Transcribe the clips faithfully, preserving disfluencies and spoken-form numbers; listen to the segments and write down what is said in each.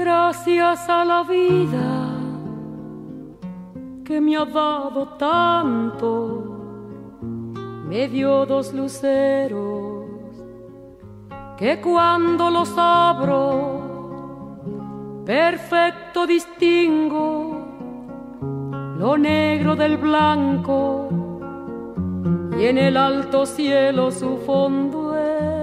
Gracias a la vida que me ha dado tanto, me dio dos luceros que cuando los abro perfecto distingo lo negro del blanco y en el alto cielo su fondo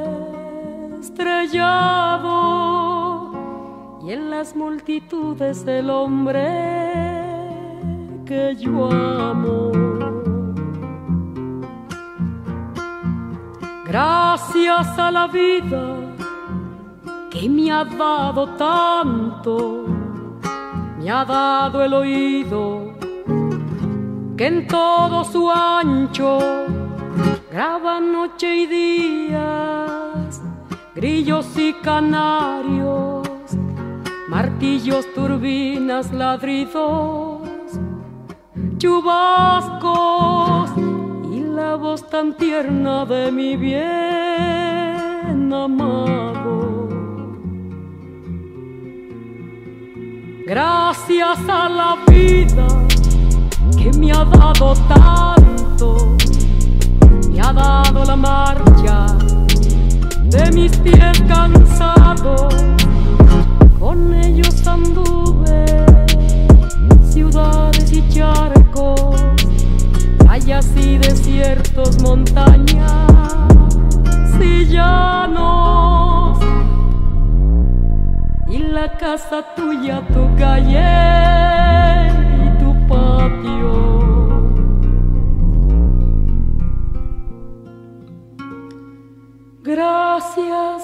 estrellado y en las multitudes el hombre que yo amo. Gracias a la vida que me ha dado tanto, me ha dado el oído que en todo su ancho graba noche y días, grillos y canarios, martillos, turbinas, ladridos, chubascos y la voz tan tierna de mi bien amado. Gracias a la vida que me ha dado tanto, me ha dado la marcha de mis pies cansados, con ellos anduve ciudades y charcos, valles y desiertos, montañas y llanos, y la casa tuya, tu calle y tu patio. Gracias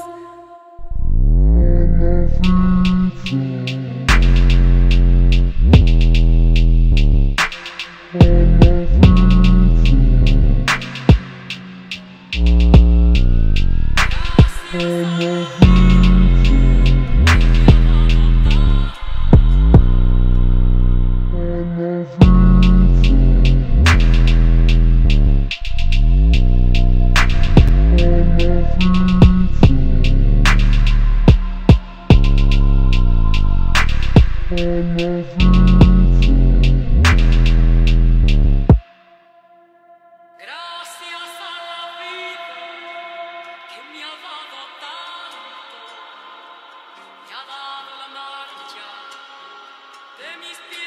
de mis pies.